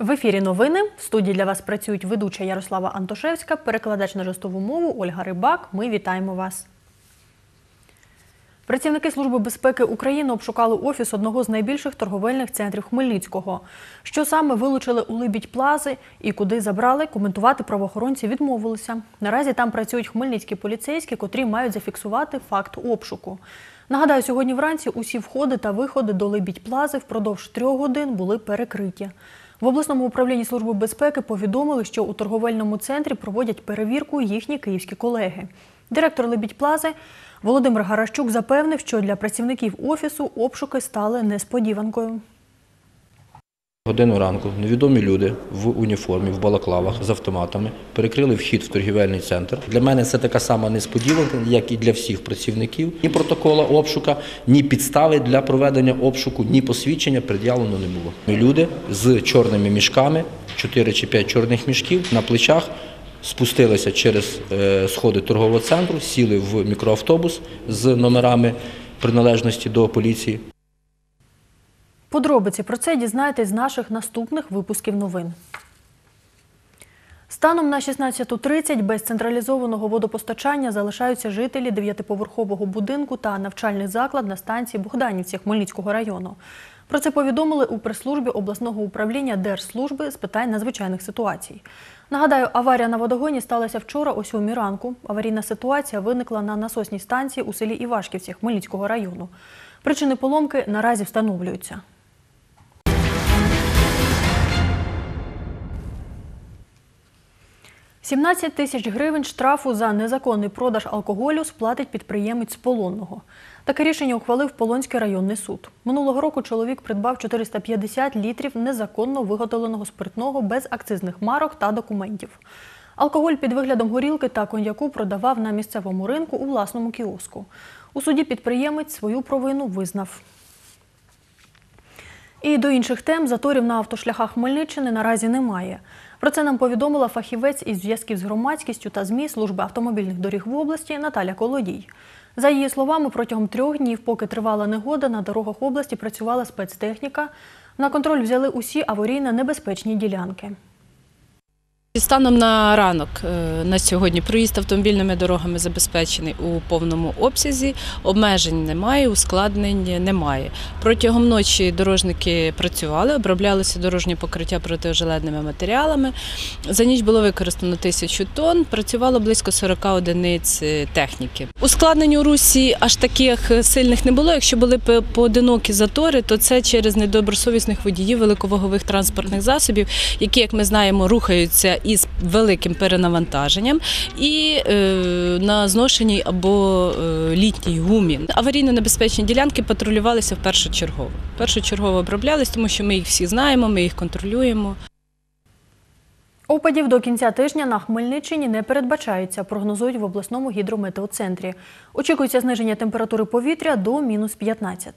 В ефірі новини. В студії для вас працюють ведуча Ярослава Антошевська, перекладач на жестову мову Ольга Рибак. Ми вітаємо вас. Працівники Служби безпеки України обшукали офіс одного з найбільших торговельних центрів Хмельницького. Що саме вилучили у Либідь-Плази і куди забрали, коментувати правоохоронці відмовилися. Наразі там працюють хмельницькі поліцейські, котрі мають зафіксувати факт обшуку. Нагадаю, сьогодні вранці усі входи та виходи до Либідь-Плази впродовж 3 годин були перекриті. В обласному управлінні Служби безпеки повідомили, що у торговельному центрі проводять перевірку їхні київські колеги. Директор Либідь-Плази Володимир Гаращук запевнив, що для працівників офісу обшуки стали несподіванкою. Годину ранку невідомі люди в уніформі, в балаклавах з автоматами перекрили вхід в торгівельний центр. Для мене це така сама несподіванка, як і для всіх працівників. Ні протокола обшука, ні підстави для проведення обшуку, ні посвідчення пред'явлено не було. Люди з чорними мішками, 4 чи 5 чорних мішків на плечах, спустилися через сходи торгового центру, сіли в мікроавтобус з номерами приналежності до поліції. Подробиці про це дізнаєтесь з наших наступних випусків новин. Станом на 16:30 без централізованого водопостачання залишаються жителі 9-поверхового будинку та навчальний заклад на станції Богданівці Хмельницького району. Про це повідомили у прес-службі обласного управління Держслужби з питань надзвичайних ситуацій. Нагадаю, аварія на водогоні сталася вчора о 7 ранку. Аварійна ситуація виникла на насосній станції у селі Івашківці Хмельницького району. Причини поломки наразі встановлюються. $17 тисяч штрафу за незаконний продаж алкоголю сплатить підприємець з Полонного. Таке рішення ухвалив Полонський районний суд. Минулого року чоловік придбав 450 літрів незаконно виготовленого спиртного без акцизних марок та документів. Алкоголь під виглядом горілки та коньяку продавав на місцевому ринку у власному кіоску. У суді підприємець свою провину визнав. І до інших тем заторів на автошляхах Хмельниччини наразі немає. Про це нам повідомила фахівець із зв'язків з громадськістю та ЗМІ Служби автомобільних доріг в області Наталя Колодій. За її словами, протягом 3 днів, поки тривала негода, на дорогах області працювала спецтехніка. На контроль взяли усі аварійно-небезпечні ділянки. Станом на ранок на сьогодні проїзд автомобільними дорогами забезпечений у повному обсязі, обмежень немає, ускладнень немає. Протягом ночі дорожники працювали, оброблялося дорожнє покриття протижеледними матеріалами. За ніч було використано 1000 тонн, працювало близько 40 одиниць техніки. Ускладнень у русі аж таких сильних не було. Якщо були поодинокі затори, то це через недобросовісних водіїв великовагових транспортних засобів, які, як ми знаємо, рухаються із великим перенавантаженням і на зношеній або літній гумі. Аварійно-небезпечні ділянки патрулювалися першочергово. Першочергово оброблялись, тому що ми їх всі знаємо, ми їх контролюємо. Опадів до кінця тижня на Хмельниччині не передбачається, прогнозують в обласному гідрометеоцентрі. Очікується зниження температури повітря до -15.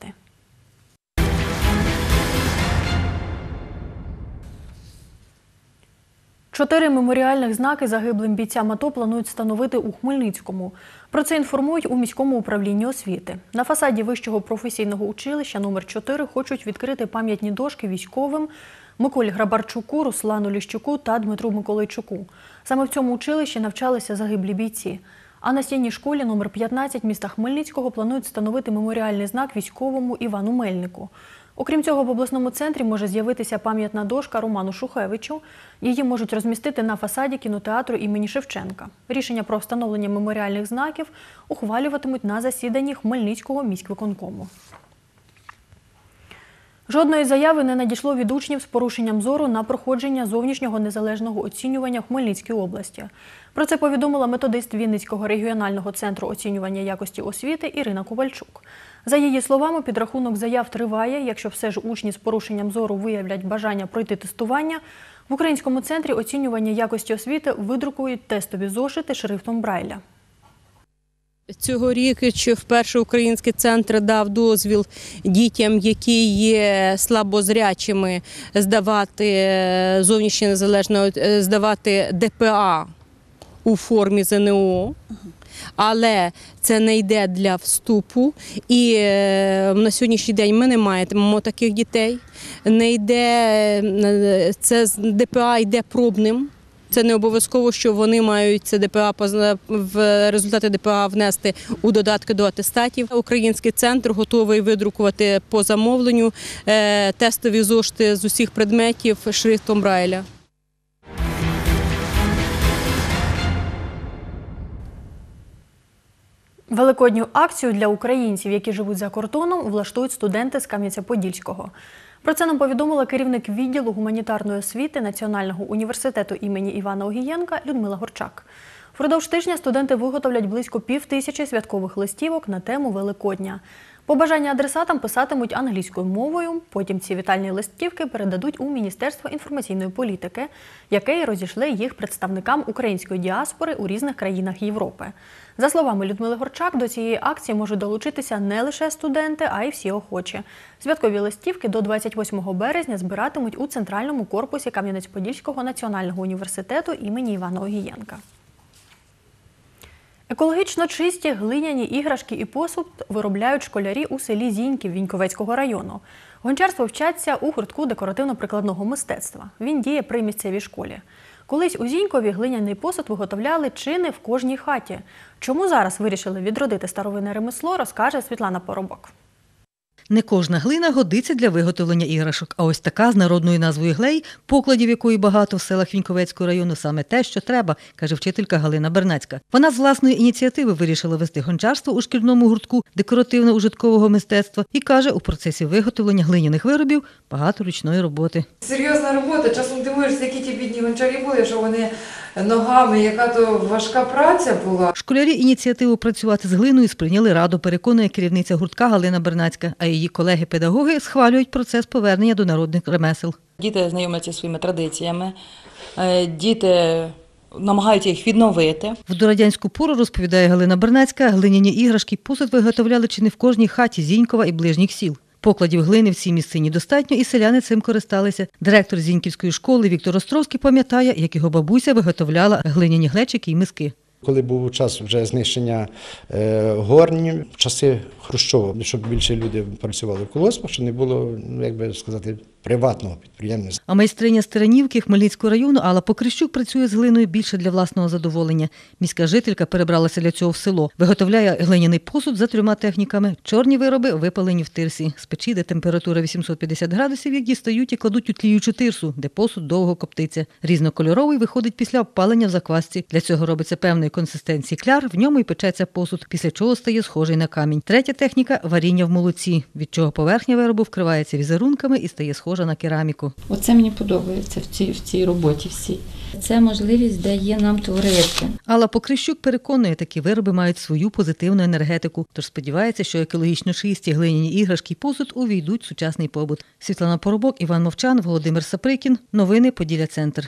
4 меморіальних знаки загиблим бійцям АТО планують встановити у Хмельницькому. Про це інформують у міському управлінні освіти. На фасаді Вищого професійного училища номер 4 хочуть відкрити пам'ятні дошки військовим Миколі Грабарчуку, Руслану Ліщуку та Дмитру Миколайчуку. Саме в цьому училищі навчалися загиблі бійці. А на стінній школі номер 15 міста Хмельницького планують встановити меморіальний знак військовому Івану Мельнику. Окрім цього, в обласному центрі може з'явитися пам'ятна дошка Роману Шухевичу. Її можуть розмістити на фасаді кінотеатру імені Шевченка. Рішення про встановлення меморіальних знаків ухвалюватимуть на засіданні Хмельницького міськвиконкому. Жодної заяви не надійшло від учнів з порушенням зору на проходження зовнішнього незалежного оцінювання в Хмельницькій області. Про це повідомила методист Вінницького регіонального центру оцінювання якості освіти Ірина Ковальчук. За її словами, підрахунок заяв триває. Якщо все ж учні з порушенням зору виявлять бажання пройти тестування, в Українському центрі оцінювання якості освіти видрукують тестові зошити шрифтом Брайля. Цьогоріч вперше Український центр дав дозвіл дітям, які є слабозрячими, здавати зовнішнє незалежне, здавати ДПА у формі ЗНО, але це не йде для вступу. І на сьогоднішній день ми не маємо таких дітей. Не йде, це ДПА йде пробним. Це не обов'язково, що вони мають це ДПА, в результати ДПА внести у додатки до атестатів. Український центр готовий видрукувати по замовленню тестові зошити з усіх предметів шрифтом Брайля. Великодню акцію для українців, які живуть за кордоном, влаштують студенти з Кам'янця-Подільського. Про це нам повідомила керівник відділу гуманітарної освіти Національного університету імені Івана Огієнка Людмила Горчак. Впродовж тижня студенти виготовлять близько 5000 святкових листівок на тему Великодня. Побажання адресатам писатимуть англійською мовою, потім ці вітальні листівки передадуть у Міністерство інформаційної політики, яке й розійшле їх представникам української діаспори у різних країнах Європи. За словами Людмили Горчак, до цієї акції можуть долучитися не лише студенти, а й всі охочі. Святкові листівки до 28 березня збиратимуть у центральному корпусі Кам'янець-Подільського національного університету імені Івана Огієнка. Екологічно чисті глиняні іграшки і посуд виробляють школярі у селі Зіньків Віньковецького району. Гончарство вчаться у гуртку декоративно-прикладного мистецтва. Він діє при місцевій школі. Колись у Зінькові глиняний посуд виготовляли чи не в кожній хаті. Чому зараз вирішили відродити старовинне ремесло, розкаже Світлана Поробок. Не кожна глина годиться для виготовлення іграшок, а ось така з народною назвою глей, покладів якої багато в селах Віньковецького району, саме те, що треба, каже вчителька Галина Бернацька. Вона з власної ініціативи вирішила вести гончарство у шкільному гуртку декоративно-ужиткового мистецтва і каже, у процесі виготовлення глиняних виробів багато ручної роботи. Серйозна робота, часом дивуєшся, які ті бідні гончарі були, що вони ногами, яка то важка праця була. Школярі ініціативу працювати з глиною сприйняли радо, переконує керівниця гуртка Галина Бернацька, а її колеги-педагоги схвалюють процес повернення до народних ремесел. Діти знайомляться зі своїми традиціями, діти намагаються їх відновити. В дорадянську пору, розповідає Галина Бернацька, глиняні іграшки й посуд виготовляли чи не в кожній хаті Зінькова і ближніх сіл. Покладів глини в цій місцині достатньо, і селяни цим користалися. Директор Зіньківської школи Віктор Островський пам'ятає, як його бабуся виготовляла глиняні глечики і миски. Коли був час вже знищення горнів, в часи Хрущова, щоб більше люди працювали в колгоспах, щоб не було, як би сказати, приватного підприємництва. А майстриня з Теранівки Хмельницького району Алла Покрищук працює з глиною більше для власного задоволення. Міська жителька перебралася для цього в село. Виготовляє глиняний посуд за 3 техніками. Чорні вироби випалені в тирсі. З печі, де температура 850 градусів, їх дістають і кладуть у тліючу тирсу, де посуд довго коптиться. Різнокольоровий виходить після обпалення в заквасці. Для цього робиться певної консистенції кляр, в ньому і печеться посуд, після чого стає схожий на камінь. Третя техніка – варіння в молоці, від чого поверхня виробу вкривається візерунками і стає схожа на кераміку. Оце мені подобається в цій роботі всій. Це можливість дає нам творити. Алла Покрищук переконує, такі вироби мають свою позитивну енергетику, тож сподівається, що екологічно чисті глиняні іграшки й посуд увійдуть в сучасний побут. Світлана Поробок, Іван Мовчан, Володимир Саприкін. Новини Поділля-Центр.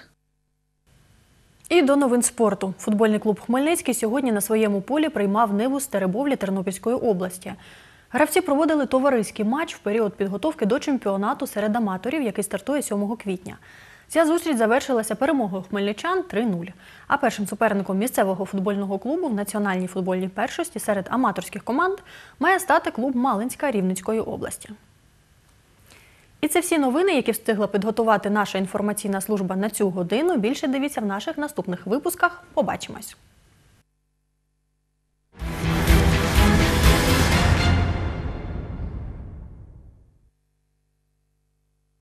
І до новин спорту. Футбольний клуб «Хмельницький» сьогодні на своєму полі приймав Ниву з Теребовлі Тернопільської області. Гравці проводили товариський матч в період підготовки до чемпіонату серед аматорів, який стартує 7 квітня. Ця зустріч завершилася перемогою хмельничан 3-0. А першим суперником місцевого футбольного клубу в національній футбольній першості серед аматорських команд має стати клуб Малинська Рівненської області. І це всі новини, які встигла підготувати наша інформаційна служба на цю годину. Більше дивіться в наших наступних випусках. Побачимось!